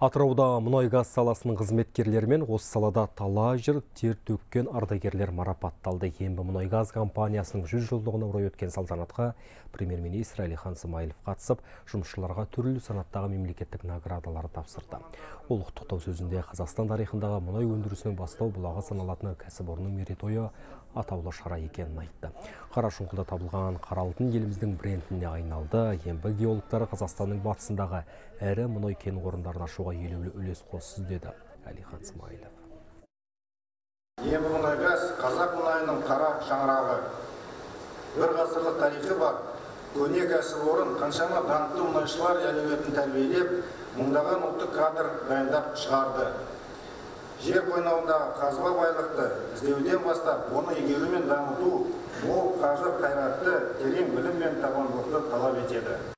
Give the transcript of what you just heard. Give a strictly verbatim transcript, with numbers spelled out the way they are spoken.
Атырауда мұнай-газ саласының қызметкерлері мен осы салада талай жыл тер төккен ардагерлер марапатталды. Ембі мұнай-газ компаниясының жүз жылдығына орай өткен салтанатқа премьер-министр Әлихан Смайылов қатысып, жұмысшыларға түрлі санаттағы мемлекеттік наградалар тапсырды. Ол құттықтау сөзінде Қазақстан тарихындағы мұнай өндірісінің бастау бұлағы саналатын кәсіпорынның мерейтойы атаулы шара екенін айтты. Қарашұңқырда табылған қара алтын еліміздің брендіне айналды. Ембі геологтары Қазақстанның батысындағы әрі мұнай кен орындарын ашуға елеулі үлес қосты деді Әлихан Смайылов. Ембі мұнай-газ қазақ мұнайының қара шаңырағы. Бір ғасырлық тарихы бар. Көне кәсіпорын қаншама даңқты мұнайшылар әлеуетін тәрбиелеп, мыңдаған ұлттық кадр дайындап шығарды. Жер қойнауындағы қазба байлықты іздеуден бастап, оны игеру мен дамыту мол, қажыр, қайратты, терең білім мен табандылықты талап етеді.